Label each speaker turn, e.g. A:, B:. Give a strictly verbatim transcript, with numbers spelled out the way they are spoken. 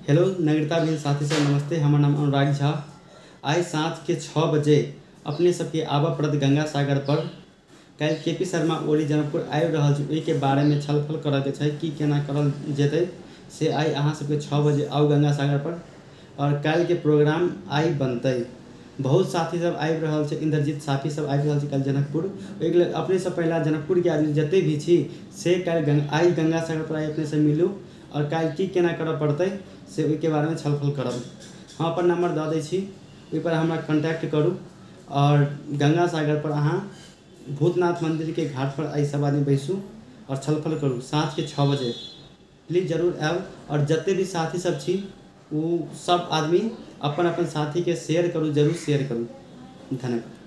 A: Hello नगरता बिन साथी सब नमस्ते। हमार नाम अनुराग झा। आज साँझ के छः बजे अपने सबके आबऽ पड़त गंगा सागर पर। कल के पी शर्मा ओली जनकपुर आबि रहल छै, ओहि के बारे में छलफल करऽ के छै कि केना करल जेतै से आई अहाँ सबके छः बजे आउ गंगा सागर पर। और कल के प्रोग्राम आई बनतै। बहुत साथी सब आबि रहल छै, इंद्रजीत साथी सब आबि रहल छै कल जनकपुर। ओहि लेल अपने सब पहला जनकपुर के आदमी जते भी छी से कल गंग आई गंगा सागर पर आई अपने से मिलू और कल की केना करऽ पड़तै से ओहि के बारे में छलफल करब। हम अपन नंबर दऽ दै छी, ओहि पर हमरा कॉन्टैक्ट करू और गंगा सागर पर अहाँ भूतनाथ मंदिर के घाट पर आई सब आदमी बैसू और छलफल करू साँझ के छः बजे। प्लीज जरूर आउ और जते भी साथी सब छी वो सब आदमी अपन अपन साथी के शेयर करू, जरूर शेयर करू। धन्यवाद।